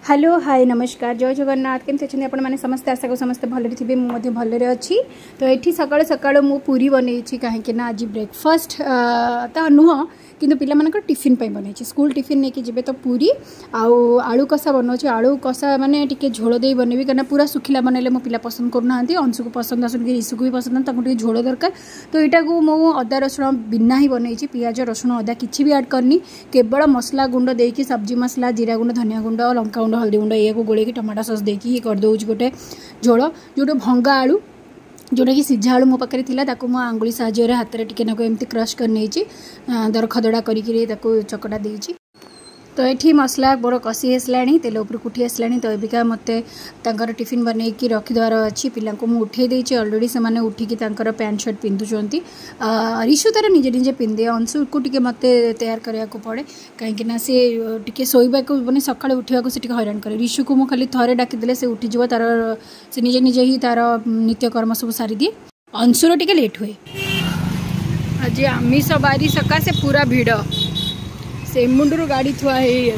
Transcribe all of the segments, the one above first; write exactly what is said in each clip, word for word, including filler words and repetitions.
Hello hi नमस्कार जय जगन्नाथ केमती अच्छे आपने समस्ते आशा को समस्ते भलरे थे मुझे भलरे अच्छी तो ये सकाल सकाल मु पूरी बनई कहीं आज ब्रेकफास्ट तो नुह किंतु पिला मानक टिफिन पे बनई स्कूल टिफिन नहीं जी तो पूरी आउ आलू कषा बनाऊँ आलू कषा माने टिके झोल दे बनैबी कहीं पूरा सुखिला बनइले मो पिला पसंद करना अंशु को पसंद आसुन ईशु को भी पसंद टे झोल दरकार तो यहाँ को मु अदा रसुण बिना ही बनई पियाज रसुण अदा किसी भी ऐड करनी केवल मसला गुंड देकी सब्जी मसला जीरा गुंड धनिया गुंड लंका गुंड हल्दी गुंड ये गोल टमाटो सस देकी करदे गोटे झोल जो भंगा आलू जोटा कि सिझा आलू मो पाखे थी मो आंगुली साहाय्य हाथ में टिके नाको एमती क्रश कर नहीं दर खदड़ा करी चकटा देती तो ये मसला मोर कषि आसला तेल उपरक उठी आसला तो एबिका मत टिफिन बनईकी रखिदार अच्छी पिला को मुझे उठे देती अलरेडी से उठिकी पैंट शर्ट पिंधुंट ऋषु तार निजे निजे पिंधे अंशु को टिके मत तैयार करने को पड़े कहीं सी टिके शोवा मैंने सका उठा से हैरान करे ऋषु को मुझे थे डाकीदे से उठीज तार से निजे निजे ही तार नित्यकर्म सब सारी दिए अंशुर टिके लेट हुए आज आमिष बारी सकाशे पूरा भिड़ से मुंडरू गाड़ी थुआ है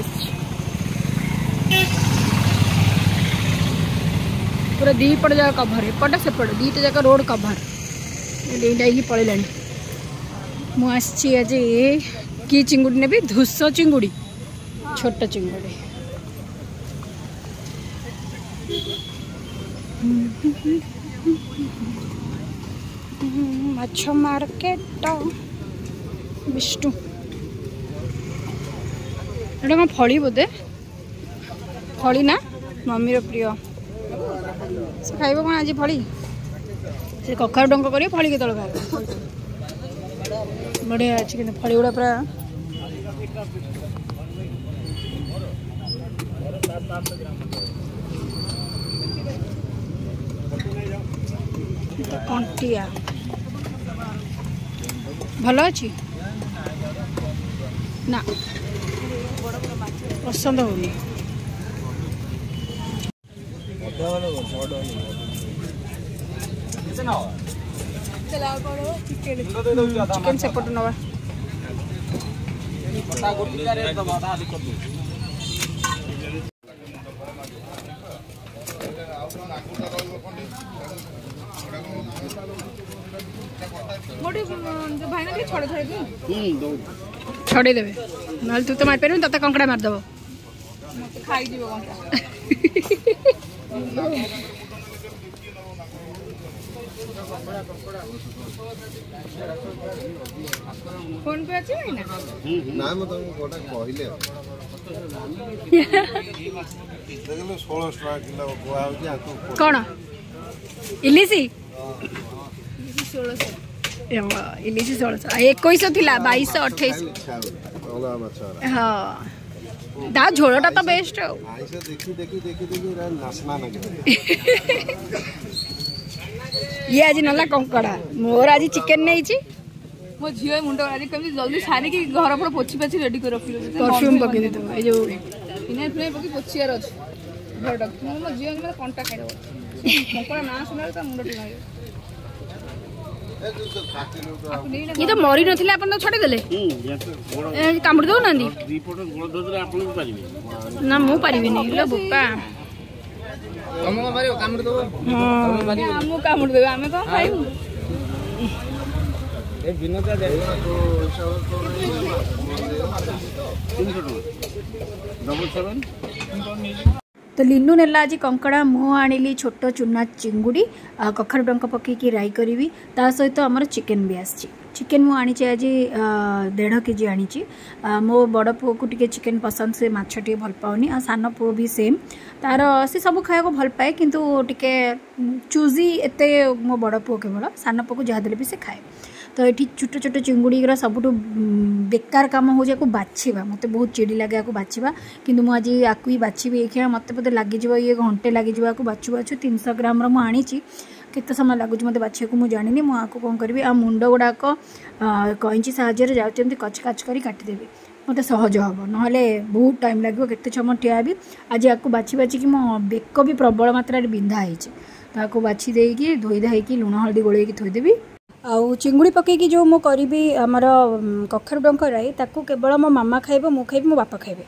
पूरा दीपट जगह कभर एपट सेपट दीटा जगह रोड कभर ही पड़े मुझे आज ये कि चिंगुड़ी ने धूस चिंगुड़ी छोट चिंगुड़ी माछ मार्केट विष्णु एटा कौन फली बोधे फली ना मम्मी प्रिय से खाइब कौन आज फली से कखार डंक कर फली के तल खाए बढ़िया अच्छे कि फली गुड़ा पूरा कंटिया भल अच्छी ना पसंद होनी चिकेन सेपट नवा छड़े देवे ना तू तो मार पार तते कंकड़ा मारदेव खाई फोन पे अच्छी ना ना मैं तुमको कोटा कहले देखलो सोलह टका किलो गोआ हो जा तो कोन इलिसी सोलह सौ इलिसी सोलह सौ इक्कीस थिला बाईस सौ अट्ठाईस हाँ दा झोलटा तो बेस्ट देखी देखी देखी देखी नाचना ये आज नला कंकड़ा मोर आज चिकेन नहीं मो झील मुंड आज कमी जल्दी सारी की घर पर पोछी पाछी रेडी कर रखी परफ्यूम पके दे तो ए जो इने फ्ले पकी पोछियार अछि प्रोडक्ट मो झील मेरा कंटा खाइ दो कंकड़ा ना सुना त मुंड टिना ये तो मरी नथिले अपन तो छडे देले ए कामड़ दो नांदी रिपोर्ट गोळ ददरे अपन भी पारिबे ना मु पारिबे नहीं लो बुप्पा हम मारियो कामड़ दो हम मारियो हम कामड़ देबे हमें तो खाइबू ए बिनोदा दे डबल सेवन तो लिनू नेला आज कंकड़ा मु आनिली छोट चुना चिंगुड़ी कखार डंक पकईकी राई करी ता सहित आमर चिकेन भी आसी चिकेन मु आनी आज डेढ़ केजी आनी मो बड़ पुओ को टिके चिकेन पसंद से माछ टे भल पाउनी आ सान पुओ भी सेम तार से सब खाया को भल पाए किंतु टिके चूजी एते मो बड़ पुओ केवल सान पुओ को जहाँ देले भी से खाए तो ये छोट छोट चिंगुड़ी सबुठ बेकार कम हो जाए बाछवा मत बहुत चिड़ी लगे बाछवा किंतु मुझे आपको ही बाछी ये मत पते लगे ये घंटे लगे बाछु बाछु तीन सौ ग्राम मुझे केते समय लगुच मत बाछा को मुझे जानी मुझे कौन करी आ मुंड गुड़ाक कैंची साहाय्य जाऊँच कच कच कर काटिदेवी मत सहज हम ना बहुत टाइम लगे केते समय ठिया भी आज आपको बाछी बाछिकी मो बेक भी प्रबल मात्रा बिंधा होती बाछी देकी धोई धाई लुण हल्दी गोल थोदेवी आउ चिंगुड़ी पकईकी जो मु करी आमर कखारु डंक राई ताकू केवल मो मामा खाइबो मु खाइबो मो बापा खाइबे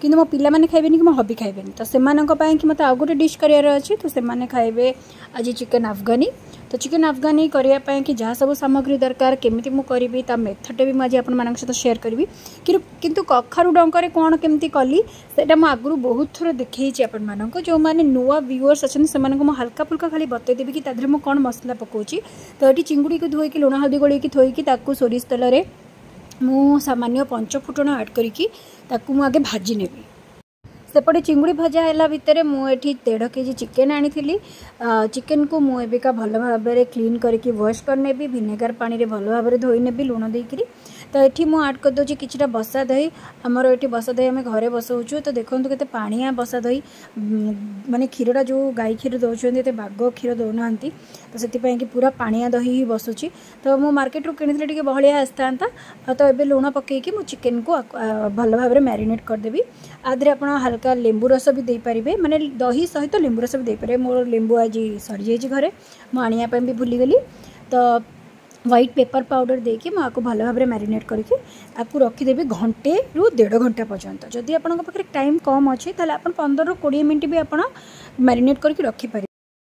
किंतु मो पिला माने खाइबेनी कि मो हबी खाइबेनी तो सेमानक पई कि मते आ गोटे डिश करियार अछि तो सेमाने खाइबे आज चिकेन अफगानी। तो चिकेन अफगानी करिया पई कि जहाँ सब सामग्री दरकार केमिति मु करिवि ता मेथड भी आज आपण मानक सहित शेयर करिवि किंतु कखारु डंकरे कोन केमिति कली सेटा मु आगुरु बहुत थोर देखैछि आपण मानक जो माने नुवा व्यूअर्स अछन सेमानक मु हल्का फुल्का खाली बतै देबि कि तादरे मु कोन मसला पकोछि। तो एटी चिंगुड़ी को धोई कि लुण हल्दी गोळी कि थोई कि ताकू सोरिष तेल रे मु सामान्य पंच फुटण ऐड करिकी ताकू मु आगे भाजी नेबी। सेपटे चिंगुड़ी भजा है भितर मुझे देढ़ केजी चिकेन आनी चिकेन को मुझे भल भाव में क्लीन करके वॉश करने विनेगार पानी रे भल भाव में धोई नेबी लुण देकरी। तो ये मुझे ऐड कर दूसरी किछटा बसा दही आमर ये बसा दही आम घरे बसाऊँ तो देखो केते पानिया बसा दही माने क्षीरटा जो गाई क्षीर दौरान बाग क्षीर दौना तो से कि पूरा पानिया दही ही बसुची। तो मु मार्केट रू किनी टे बहलिया आसता तो ये लुण पकईकि मु चिकेन को भल भाव में मैरिनेट करदेवी। आधे आप हल्का लेंबू रस भी दे पारे माने दही सहित लेंबू रस भी दे पारे। मोर लेंबू आज सरी जाइए घरे मुझे भी भूलीगली तो व्हाइट पेपर पाउडर देके मुझे भल भाव में मैरिनेट करके आपको रखीदेवी घंटे रु डेढ़ घंटा पर्यंत। जदि आपन पाखे टाइम कम अच्छे ताले आपन पंद्रह रु बीस मिनट भी आप मैरिनेट करके रखिपारे।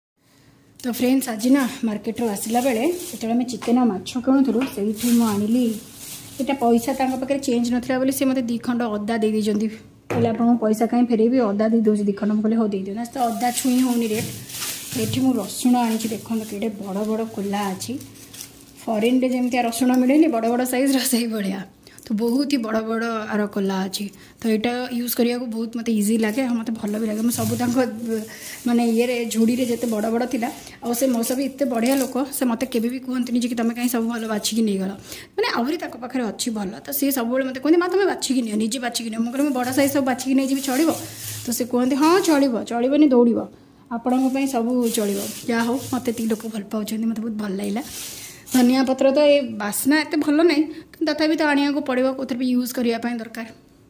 तो फ्रेंड्स आज ना मार्केट रू आसला बेले जो आम चिकेन और माछ किणुलु से आनिली यहाँ पैसा पाखे चेंज नाला बोली सी मत दी खंड अदा दे दीजिए कहले आप पैसा कहीं फेरेबी अदा दे दूसरी दी खंड मुझे हो दे दियो ना तो अदा छुई होनी रेट। ये मुझे रसुण आनी देखो कि बड़ बड़ कोला अच्छी फॉरेन रे जमी रसुण मिले बड़ बड़ साइज रही भाया तो बहुत ही बड़ बड़ आर कोला अच्छी। तो यहाँ यूज करने को बहुत मत इजी लगे मत भल भी लगे मैं सब माने ये झुड़ी रे जिते बड़ बड़ थिला आ से मौसा भी इतने बढ़िया लोक से मत के भी कहते कि तुम कहीं सब भल बाछिकी नहीं गल मैंने आहरी पाखे अच्छी भल तो सी सब मत कहते माँ तुम बाछिकी नियो निजे बाछिकी नियो मुझे बड़ साइज सब बाछिकी नहीं जी चलो तो से कहते हाँ चलो चलोनी दौड़ आपण सब चलो जहाँ हो मत लोक भल पाँच मत बहुत भल लगे। धनिया पत्र तो ये बास्ना एत भल ना तथापि तो आनिया को पड़ो कौन भी यूज करने दरकार।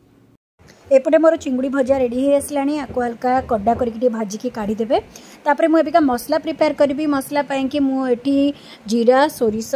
एपटे मोर चिंगुड़ी भजा रेडी हो आसला आपको हल्का कड़ा करके भाजिकी काढ़ीदेवे। तापर मुझे मसला प्रिपेयर करी मसला कि मुझे जीरा सोरिष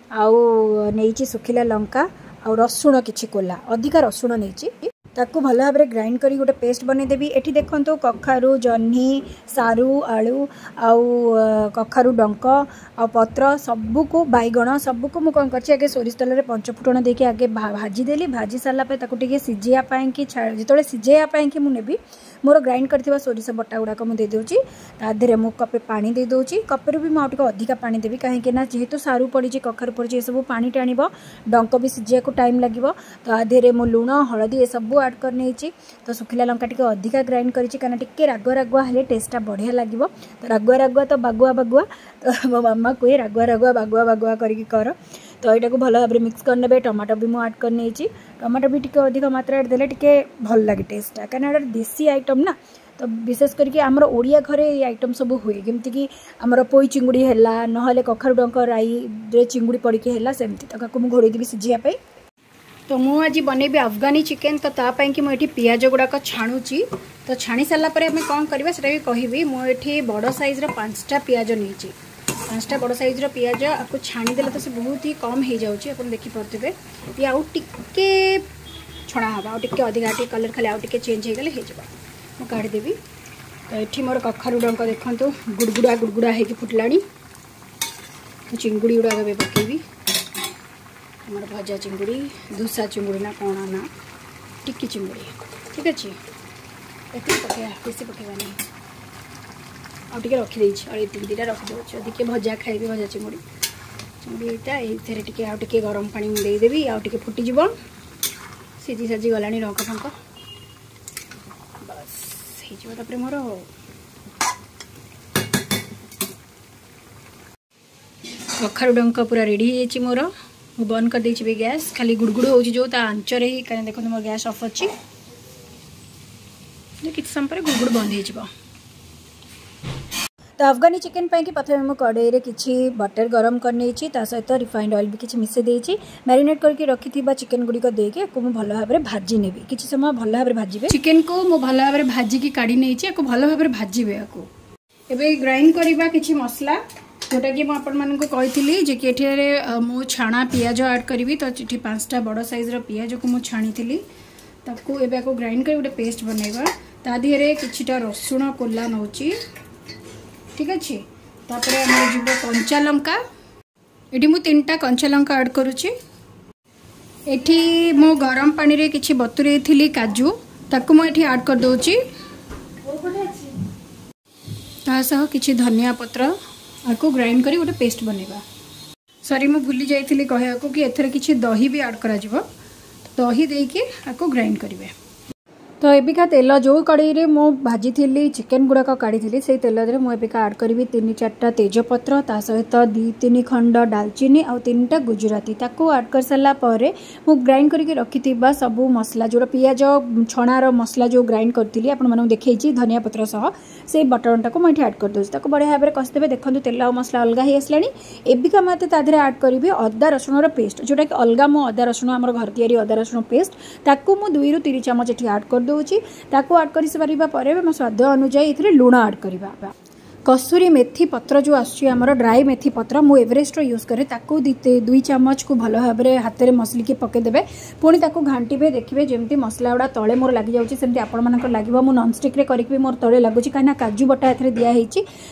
आउ नहीं सुखिला लंका आ रसुण किछि कोला अधिका रसुण नहीं ताकू भल भाव में ग्राइंड करी गोटे पेस्ट बनईदेवी। एठी देखंतु कखारु जह्नी सारू आलू आउ कखारु डंक आ पत्र सबको बैगण सबको मुझे कौन कर आगे सोरिष तेल में पंच फुटण देके आगे भाजी देली भाजी सारा टे सीझाई कि जो सीझाई कि मुझे मोर ग्राइंड कर सोरिष बटा गुड़ाक मुझे देदेची ताधे मु कपे पानी दे दूची कपे भी मुझे अधिका पानी देवी कहीं जेहेतु सारू पड़ी कखारु पड़ी ये सब पानी टाण डंक भी सीझा को टाइम लगे। तो आधे मु लुण हलदी ये सब ऐड कर नहीं तो सुखिला लंका टी अधिका ग्राइंड करें टे रागुआ रागुआ हेल्ले टेस्टा बढ़िया लगे। तो रागुआ रागुआ तो बागुआ बागुआ तो मो मामा कहे रागुआ रागुआ बागुआ बागुआ करके कर। तो यहाँ को भल भाव में मिक्स करने टमाटो भी मुझे ऐड कर नहीं टमाटो भी टी अधिक मात्रा देले टे भल लगे टेस्टा कहीं देसी आइटम ना तो विशेष करके आमर ओडिया घरे ये आइटम सब हुए केमती कि आमर पोई चिंगुड़ी है ना कखारु डंक राई चिंगुड़ी पड़की है सेमती तो मुझे घोड़े देवी सीझापी। तो मुझे आज बनैबी अफगानी चिकेन तो तापाई कि मुझे पियाज गुड़ाक छाणुची तो छाणी सारापर आम कौन करवा से कहबी मुझे बड़ साइज्र पाँचटा पियाज नहीं पाँचटा बड़ साइज्र पियाज आपको छाणीदे तो से बहुत ही कम हो जाऊँगी आप देखिपे ये आउ टिके छणा हम आउ टिके अधिका टे कलर खाली आउ टिके चेंज हो गले हो काढ़ीदेवी। तो ये मोर कखारु डंक देखो गुड़गुड़ा गुड़गुड़ा हो फुटला चिंगुड़ी गुड़ाक भी पकेबी हमार भजा चिंगुड़ी दूसरा चिंगुड़ी ना कौन ना टिक्की चिंगुड़ी ठीक अच्छे ये पकड़ा बेसी पकेबा नहीं आउ टे रखीदे और ये तीन दुटा रखीदे अधिक भजा खाइबी भजा चिंगुड़ी चिंगुड़ीटा ये टे आउ टे गरम पानी देदेवी आउ टे फुटीज सीझी साझी गला लंका फंका बस होपर मोर कखारु डंक पूरा रेडी हो मोर मु बंद कर देछि गैस खाली गुड़गुड़ हो जो आंचर ही कहीं देखो मोर गैस ऑफ अच्छी कि समय गुड़गुड़ बंद हो। तो अफगानी चिकेन पाई कि प्रथम मुझे कड़े किसी बटर गरम कर सहित रिफाइंड ऑयल भी किसी मिसे देछि मैरिनेट करके रखी चिकेन गुड़िक देके मुझे भल भाव में भाजी नेबी किसी समय भल भाव में भाजबे चिकेन को मु भल भाव में भाजिकी काढ़ी नहीं भल भाव में भाजबे एबे ग्राइंड करवा किसी मसला जोटा कि मुझे कही जे कि मु छाणा पियाज ऐड करी तो ये पाँचटा बड़ साइज्र पियाज को मुझे छाणी ताकू एबे को ग्राइंड कर गोटे पेस्ट बनैबा ता दिहरे किछिटा रसुण कोल्ला नौची ठीक अच्छे तापर आम जीव कंचा लंका ये मु तीन टा कंचा लंका ऐड करुच्ची एठी मो गरम पानी रे किछि बतुरे थिली काजू ताकू मु एठी ऐड कर दोची ता सह किछि धनिया पत्र आको ग्राइंड करी गोटे पेस्ट बनैबा सॉरी मु भूली जाइथिली कहया को कि एथरे किछि दही भी ऐड करा जिवो दही देके आको ग्राइंड करिवे तो एबिका तेल जो कड़ाई रे मो भाजी थी चिकेन गुड़ाक काढ़ी से तेल रे मु एबिका ऐड करी तीन चार्टा तेजपत्र ता सहित दी तीन खंड डालचीनी आउ तीन टा गुजराती ताको ऐड कर सारा पर मु ग्राइंड करके रखी सबू मसला जो पियाज छणार मसला जो ग्राइंड करी आपको देखी धनिया पत्र सह से बटन टाक मुझे ऐड कर दूसरी बढ़िया भाव में कसदेवे देखो तेल और मसला अलग हो आसला एबिका मत तादेह ऐड करी अदा रसुण पेस्ट जोटा कि अलग मो अदा रसुण आम घर तैयारी अदा रसुण पेस्ट ताकू मु दुई रु तीन चामच ये ऐड कर दूची ताकू ऐड कर सारा पर मो स्वाद अनुजाई ये लुण ऐड करवा कसूरी मेथी पत्र जो आमर ड्राई मेथी पत्र मु एवरेस्ट यूज करे ताकू दुई चामच को भल भाव में हाथ में मसलिकी पकईदेवे पुणी ताकू घांटे देखिए जमी मसला गुड़ा तले मोर लग जाऊँगी आपण लगे मु नॉनस्टिक रे करके मोर तले लगुच कहीं काजू बटा एथरे दिखाई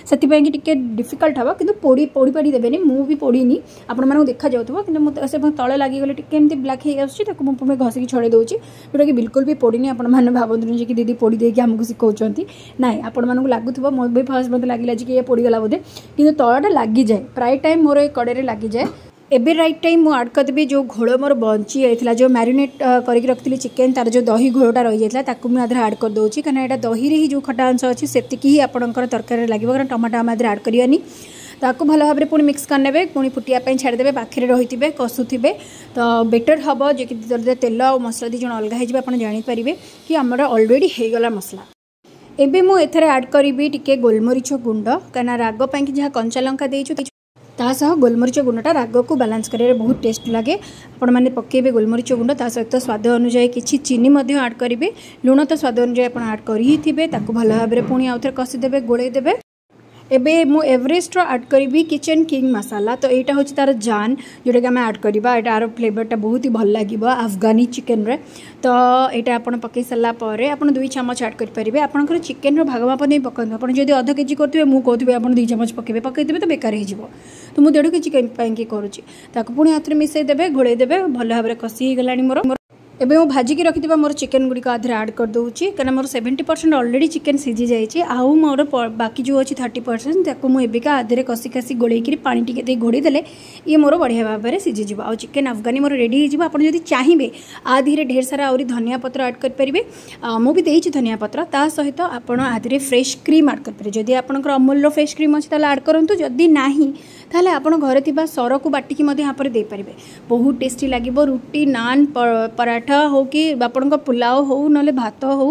से टी डिफिकल्ट हम कि पोड़ी पोड़ी पाड़ी देवेनि मु भी पोड़ीनी आपण देखा जाऊँ कि तले लगिगले टी ब्लाक हो घसिकी छड़े दूसरी जोटा कि बिल्कुल भी पोड़ीनी आपण भावतुनि कि दीदी पोड़ी देकी आमको शिखाऊँ ना आपण लगुव मो भी फर्स्ट मतलब लगे कि ये पोड़गला बोधे कि तलटा लगी जाए प्राय टाइम मोर कड़े लगी जाए एबे राइट टाइम मु ऐड करदेवी जो घोल मोर बंची जाइए जो मैरिनेट करके रखी चिकेन तार जो दही घोलटा रही जाता मुझे आधे ऐड कर दूसरी कहीं यहाँ दही ही जो खटा अंश अच्छी से ही आपंकर तरकारी लगे कारण टमाटो आम आधे ऐड करानी ताकू भल भाव में पुणी मिक्स करने पुणी फुटियापाई छाड़देवे पाखे रही थे कसुवे तो बेटर हम जो तेल और मसला दी जन अलग हो जानीपारे कि आमर अलरेडी होगला मसला एबे मु एथरे ऐड करी टिके गोलमरीच गुंड कहीं राग पाई जहाँ कंचा लंका देचु तासह गोलमरीच गुंडटा राग को बालांस करे बहुत टेस्ट लगे आपण मैंने पकेबे गोलमरीच गुंड ता सहित स्वाद अनुजाई किछि चीनी मध्य ऐड करेंगे लुण तो स्वाद अनुजाई आपण ऐड कर ही थिबे ताकू भल भाव में पुणी आउ थे कषिदेवे गोलई देवे एबे मु एवरेस्ट ऐड करी किचन किंग मसाला तो यहाँ हूँ तार जान जोटा कि आम ऐड करवा यार फ्लेवरटा बहुत ही भल लगे अफगानी चिकेन रे तो यहाँ आप पकई सारापर आप दुई चामच ऐड करेंगे आपंकर चिकेन भाग माप नहीं पकाते आप जब अध केजी करेंगे मुझे कहते आप दुई चामच पकेबे पकईदेवे तो बेकार हो तो मुझे डेढ़ केजी कहीं करुँची पुणी हाथ में मिसईदेवे घोड़े देवे भल भाव में कषि गला मोर एबे मो भाजिकी रखि मोर चिकेन गुड़िक आधे ऐड कर दूची कहीं मोर सेवेन्टी परसेंट अलरेडी चिकेन सीझी जाइए आउ मोर बाकी जो अच्छी थर्टी परसेंट ताको मु एबिका आधे कषि कषि गोलैक पानी टी घोड़ी देले ये मोर बढ़िया भाव में सीझीज आ चिकेन अफगानी मोर रेडी हो जदि चाहिए आधे ढेर सारा आहरी धनिया पत्र ऐड करेंगे मुझे देती धनिया पत्र ता सहित आपड़ आधे फ्रेश क्रीम ऐड करेंगे जदि आपंकर अमूल्य फ्रेश क्रीम अच्छी ऐड करूँ जदि नाही ताहले आपण घरे थिबा सर को बाटिकी मध्य यहाँ पर दे पारिबे बहुत टेस्टी लगे रुटी नान पराठा हो कि आपण पुलाव हो ना भात हो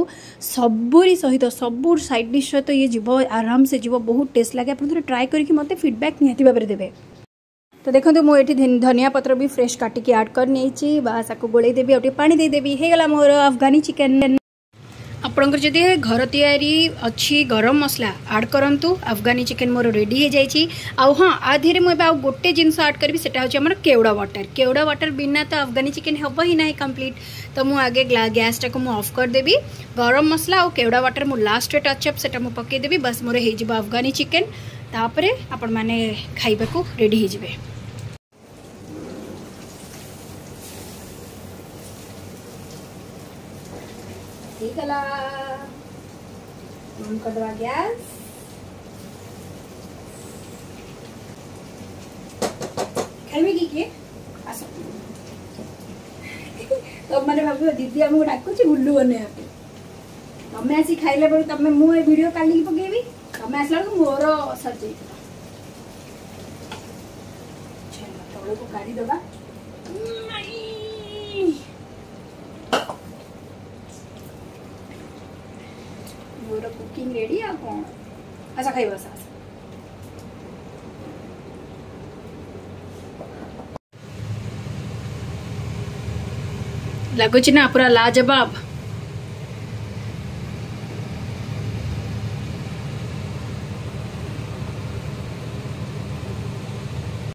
सबुरी सहित सबू साइड डिश सहित ये जीव आराम से जीव बहुत टेस्ट लगे आप ट्राए करके मत फीडबैक निहाती भाव में देवे तो देखो मुझे धनिया पत्र भी फ्रेश काटिकी ऐड कर नहीं बास आपको गोलई देवी और पानी देदेवी होगला मोर अफगानी चिकेन आपंकर जदि घर तैयारी अच्छी गरम मसला ऐड करंतु अफगानी चिकेन मोर रेडी हो जाइए आउ हाँ आधे मुझे आउ गोटे जिनस ऐड करी से हूँ केवड़ा वाटर केवड़ा वाटर बिना तो अफगानी चिकेन हम ही ना कंप्लीट तो मुझे आगे gas torque of करदेवी garam masala और केवड़ा वाटर मुझे लास्ट टचअप से पकईदेवी बस मोर हो अफगानी चिकेन तापर आपण मैंने खाइबा रेडी हो गैस खाइबे कि किए आस तो मैंने भाव दीदी आमको डाकुची बुल्लू बने तमें आसी खाइले बेलू तमें मुझे वीडियो काली पकेबी तमें आसला मोर सर तौल को काढ़ी दबा मोर कुकिंग रेडी आ कौन अच्छा खाइबा सास लगुच ना पूरा लाजवाब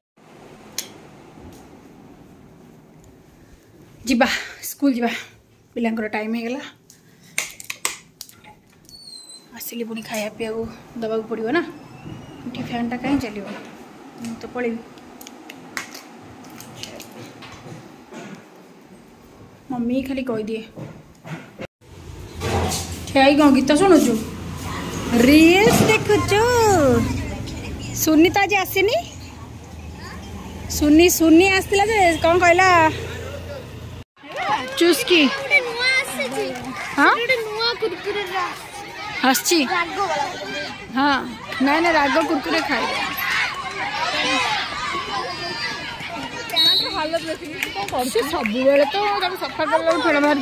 जीवा स्कूल जीवा पिलांकर टाइम हो गला आसिली पुणी खाया पीया दबा पड़ो ना ये फैनटा कहीं चलो तो पलि मम्मी खाली कहीदिए ठियाई कौन गीत शुणुचु रील्स देखुचु सुनी तो आज आसनी सुनी सुनी आसला जे कौन कहला चुस्की हाँ हसी हाँ ना ना राग कुरकुरे खाए सब बेले तो सफा कर फेड़ बाहर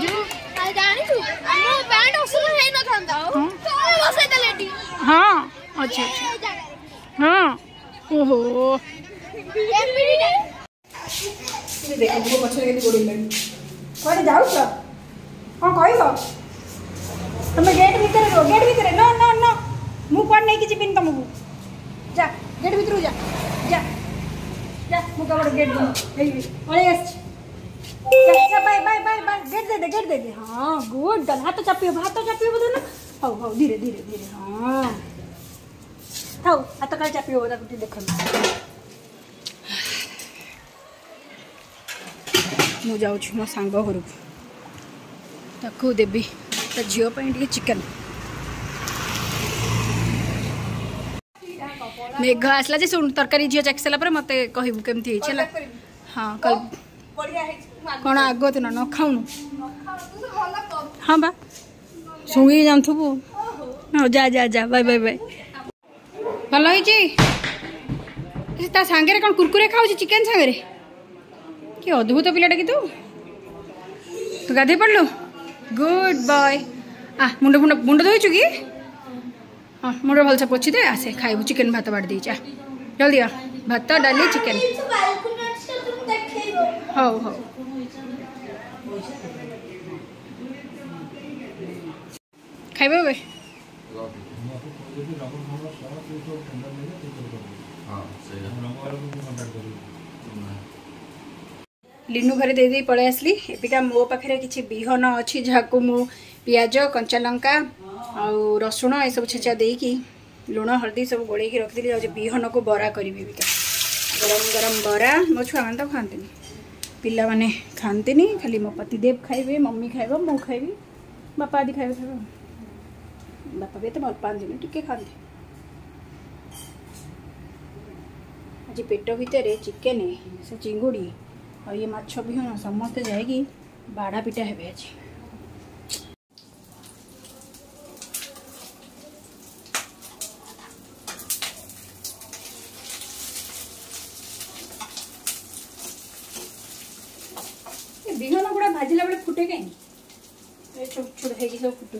हाँ अच्छा अच्छा हाँ ओहो कौन जाऊ कौन कह तुम गेट भीतर रो गेट भीतर नो नो नो मु कौन नहीं कि जीवन तुमको जा गेट भीतर जा जा जा मु कबड़ गेट पड़े जा bye bye bye bye gate दे दे गेट दे दे हाँ गुड गल हाथ चापियो हाथ चापियो बोलो ना हाउ हाउ धीरे धीरे धीरे हाँ थाउ हाथ का चापियो ताकि देख मु जाऊँ मो सांग घर ताकू देवी ता झील टे चिकन मेघ आसला जे शुण तरकारी झील चाखी सारा मत कहबू केमती हाँ कल कौन आग तो न खाऊनु हाँ बा शुंगी जाथुबु हाँ जा जा जा बाय बाय बाय भल ता सांगे कौन कुरकुरे खाऊ चिकेन सांगे कि अद्भुत पिलाटा कि तू तू गाधे पड़लु गुड बॉय आ मुंड मुंड मुंड धोचु कि हाँ मुंड भलसे पोछि दे आसे खाइबु चिकेन भात बाट दे जा जल्दी आ भात डाली चिकेन हौ हौ खाइबे बे लिनू घरे दे दे पळे आसली एपिका मो पाखरे किछि बिहन अछि जाको मु पियाज कंचा लंका आ रसुण ए सब छेचा देई की लुण हल्दी सब गोळे की रख दिली जे बिहन को बरा करिबी बिका गरम गरम बरा मो छुआ मन तो खांतिनी पिला माने खांतिनी खाली मो पति देव खाइबे मम्मी खाइबो मो खाइबी बापा आदि खाइबे खाइबो बापा भी तो भल पाती टिके खाते आज पेट भितर चिकेन से चिंगुड़ी और ये माछ बिहन समस्ते जाएगी बाड़ा पिटा हे आज बिहन गुड़ा भाजिला बेले फुटे कहीं छोट छोट है सब फुटू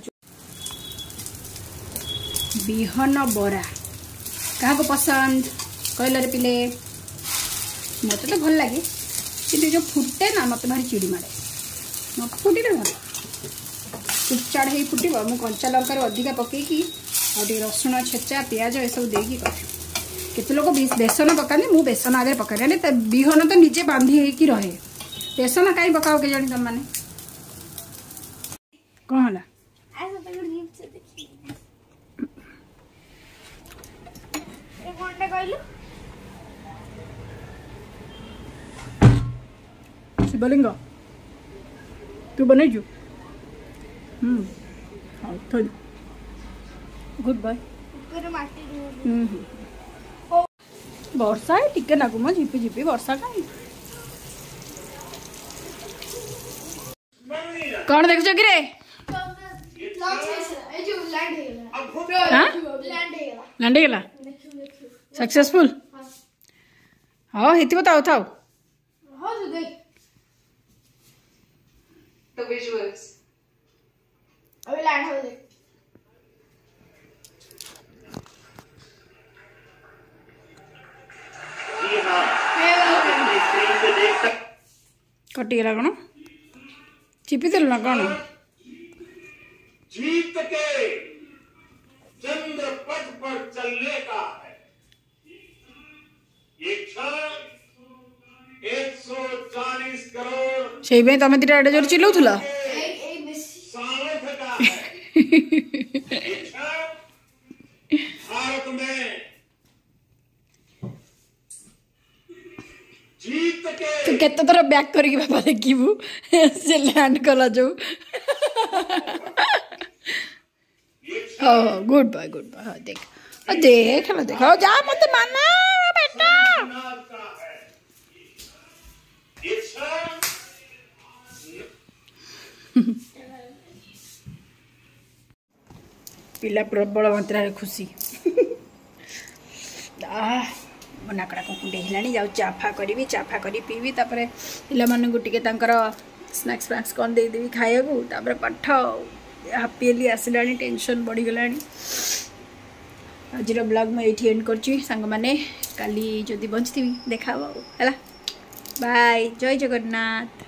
बिहन बरा क्या पसंद कहल रे पिले मत तो भल लगे कि जो फुटे ना मत भारी चिड़ी मारे न फुटे भल चुपचाड़ हो फुटब मु कंचा लंकार अधिका पकईकी और रसुण छेचा पियाज ये सब देकी कर केते लोग बेसन पकाते मु बेसन आगे पकाने बिहन तो निजे बांधी होगी रहे बेसन कहीं पकाओ के जानी तुम मैंने कौन है शिवलिंग तू बनईजु गुड बाय वर्षा है टिके लागू म झिपी झिपी वर्षा कहीं कौन देख कि रे लैंड गला सक्सेसफुल हाँ हेती बताओ थाओ The visuals. अभी लैंड हो देख कटिगला कौन चिपी देलु ना कौन जीत के चंद्र पथ पर चलने का है ये क्षण एक सौ चालीस करोड़ से तमें दिटा एडे जोर चिल्लाउथुला भारत में जीत के तू केते थर बैक करके बाबा देखिबू से लैंड कला जो हो गुड बाय गुड बाय हाँ देख और देख ना देख हो जा मत माना बेटा नाथ का है इच्छा पिला प्रबल मात्रा खुशी मो नाकड़ा को कुंडे हिलानी जाऊ चाफा करी चाफा करी पीबी तापर पिला मानू टिके तांकर स्नैक्स फ्नैक्स कौन दे देवी खाइबू तापर पाठ हापीली आसला टेंशन बढ़ी गला आज ब्लॉग में ये एंड करची सांग माने काली जदि बंचती देखा है बाय जय जगन्नाथ।